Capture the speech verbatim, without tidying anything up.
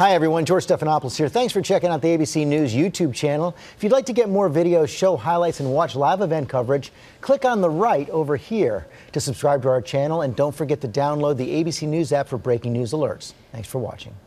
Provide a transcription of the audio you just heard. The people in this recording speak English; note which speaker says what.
Speaker 1: Hi everyone, George Stephanopoulos here. Thanks for checking out the A B C News YouTube channel. If you'd like to get more videos, show highlights, and watch live event coverage, click on the right over here to subscribe to our channel, and don't forget to download the A B C News app for breaking news alerts. Thanks for watching.